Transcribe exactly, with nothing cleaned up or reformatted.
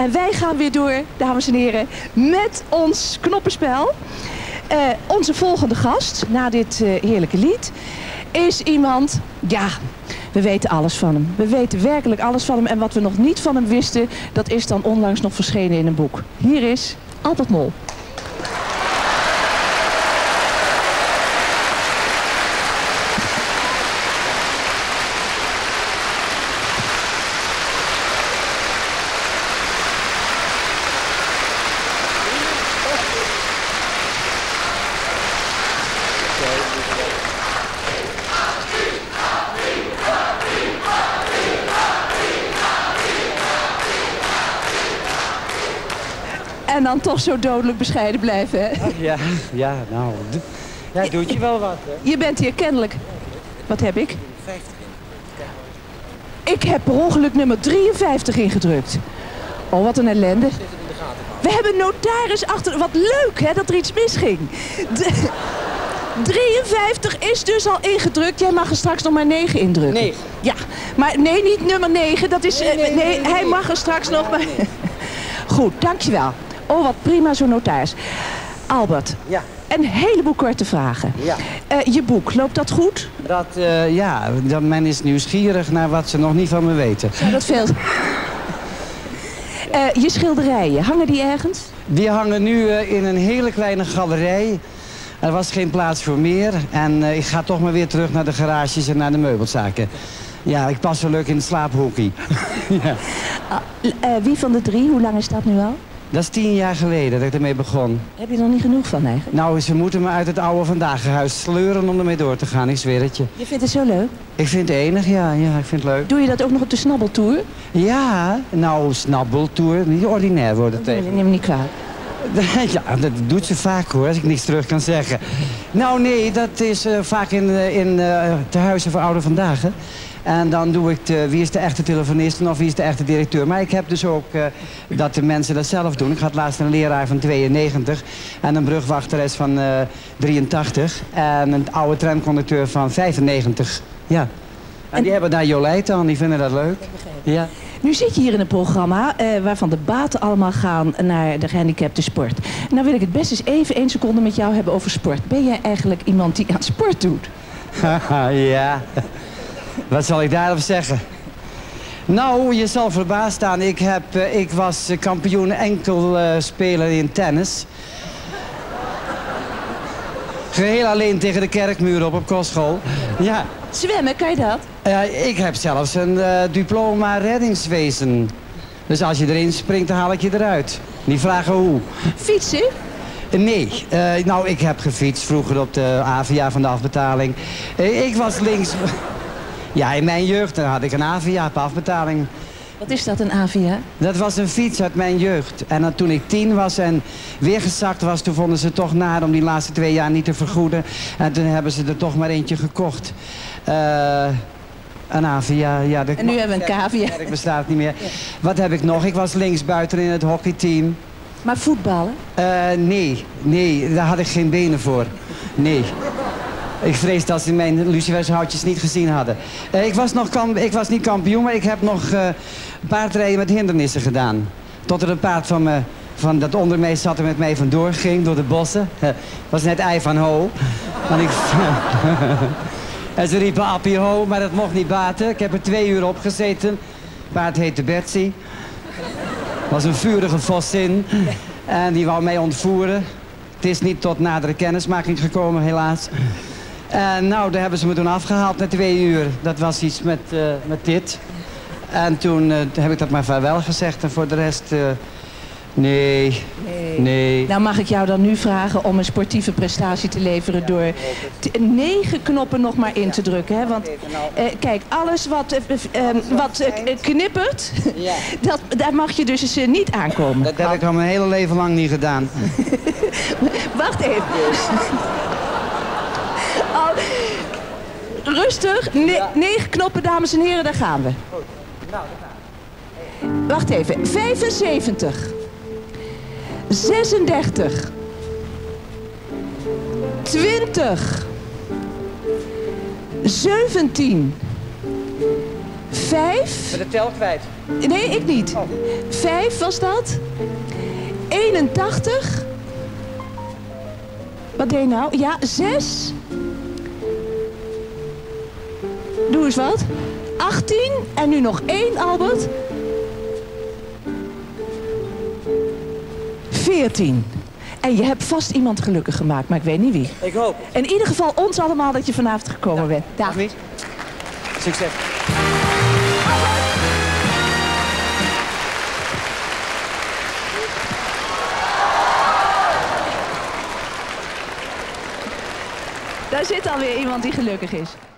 En wij gaan weer door, dames en heren, met ons knoppenspel. Uh, onze volgende gast, na dit uh, heerlijke lied, is iemand, ja, we weten alles van hem. We weten werkelijk alles van hem. En wat we nog niet van hem wisten, dat is dan onlangs nog verschenen in een boek. Hier is Albert Mol. En dan toch zo dodelijk bescheiden blijven, hè? Ach, ja, ja, nou, ja, doet je wel wat, hè? Je bent hier kennelijk... Wat heb ik? Ik heb per ongeluk nummer drieënvijftig ingedrukt. Oh, wat een ellende. We hebben notaris achter... Wat leuk, hè, dat er iets misging. De... drieënvijftig is dus al ingedrukt. Jij mag er straks nog maar negen indrukken. negen? Ja, maar nee, niet nummer negen. Dat is... Nee, nee, nee, nee, nee hij mag er straks nog maar... Goed, dankjewel. Oh, wat prima, zo'n notaris. Albert, ja. Een heleboel korte vragen. Ja. Uh, je boek, loopt dat goed? Dat, uh, ja, dat men is nieuwsgierig naar wat ze nog niet van me weten. Zou dat veel... uh, je schilderijen, hangen die ergens? Die hangen nu uh, in een hele kleine galerij. Er was geen plaats voor meer. En uh, ik ga toch maar weer terug naar de garages en naar de meubelzaken. Ja, ik pas zo leuk in het slaaphoekie. Ja. Uh, uh, wie van de drie, hoe lang is dat nu al? Dat is tien jaar geleden dat ik ermee begon. Heb je er nog niet genoeg van eigenlijk? Nou, ze moeten me uit het oude vandaaghuis sleuren om ermee door te gaan, ik zweer het je. Je vindt het zo leuk? Ik vind het enig, ja, ja, ik vind het leuk. Doe je dat ook nog op de snabbeltour? Ja, nou, snabbeltour, niet ordinair worden tegen. Neem me niet kwalijk. Ja, dat doet ze vaak hoor, als ik niks terug kan zeggen. Nou nee, dat is uh, vaak in, uh, in uh, tehuizen voor ouderen vandaag, hè. En dan doe ik de, wie is de echte telefonist of wie is de echte directeur. Maar ik heb dus ook uh, dat de mensen dat zelf doen. Ik had laatst een leraar van tweeënnegentig en een brugwachteres van uh, drieëntachtig. En een oude tramconducteur van vijfennegentig. Ja. En, en die hebben daar Jolijt aan, die vinden dat leuk. Ja. Nu zit je hier in een programma uh, waarvan de baten allemaal gaan naar de gehandicapte sport. Nou wil ik het best eens even één seconde met jou hebben over sport. Ben jij eigenlijk iemand die aan sport doet? Ja. Wat zal ik daarop zeggen? Nou, je zal verbaasd staan. Ik, heb, uh, ik was uh, kampioen enkelspeler uh, in tennis. Geheel alleen tegen de kerkmuur op op kostschool. Ja. Zwemmen, kan je dat? Uh, ik heb zelfs een uh, diploma reddingswezen. Dus als je erin springt, dan haal ik je eruit. Niet vragen hoe. Fietsen? Nee, uh, nou ik heb gefietst vroeger op de A V A van de afbetaling. Uh, ik was links... Ja, in mijn jeugd had ik een A V A op afbetaling. Wat is dat, een A V A? Dat was een fiets uit mijn jeugd. En dan, toen ik tien was en weer gezakt was, toen vonden ze het toch naar om die laatste twee jaar niet te vergoeden. En toen hebben ze er toch maar eentje gekocht. Uh, een A V A, ja. De, en nu hebben we een cavia. Het bestaat niet meer. Ja. Wat heb ik nog? Ik was linksbuiten in het hockeyteam. Maar voetballen? Uh, nee, nee, daar had ik geen benen voor. Nee. Ik vrees dat ze mijn lucifershoutjes niet gezien hadden. Uh, ik, was nog kamp ik was niet kampioen, maar ik heb nog uh, paardrijden met hindernissen gedaan. Tot er een paard van, me, van dat onder mij zat en met mij vandoor ging door de bossen. Het uh, was net ei van ho. En, ik... en ze riepen appie ho, maar dat mocht niet baten. Ik heb er twee uur op gezeten. Het paard heette Betsy. Was een vurige vossin. En die wou mij ontvoeren. Het is niet tot nadere kennismaking gekomen, helaas. En nou, daar hebben ze me toen afgehaald na twee uur. Dat was iets met, uh, met dit. En toen uh, heb ik dat maar vaarwel gezegd. En voor de rest, uh, nee, nee, nee. Nou mag ik jou dan nu vragen om een sportieve prestatie te leveren ja, door negen knoppen nog maar in te drukken. Hè? Want uh, kijk, alles wat, uh, uh, wat uh, knippert, ja. dat, daar mag je dus eens uh, niet aankomen. Dat heb ik al mijn hele leven lang niet gedaan. Wacht even. Rustig, ne ja. negen knoppen, dames en heren, daar gaan we. Goed. Nou, daar gaan we. Wacht even, vijfenzeventig, zesendertig, twintig, zeventien, Vijf. Met de tel kwijt. Nee, ik niet. Oh. Vijf was dat. eenentachtig. Wat deed je nou? Ja, zes. Doe eens wat. achttien. En nu nog één, Albert. veertien. En je hebt vast iemand gelukkig gemaakt, maar ik weet niet wie. Ik hoop. In ieder geval ons allemaal dat je vanavond gekomen Ja. bent. Dag. Dag niet. Succes. Daar zit alweer iemand die gelukkig is.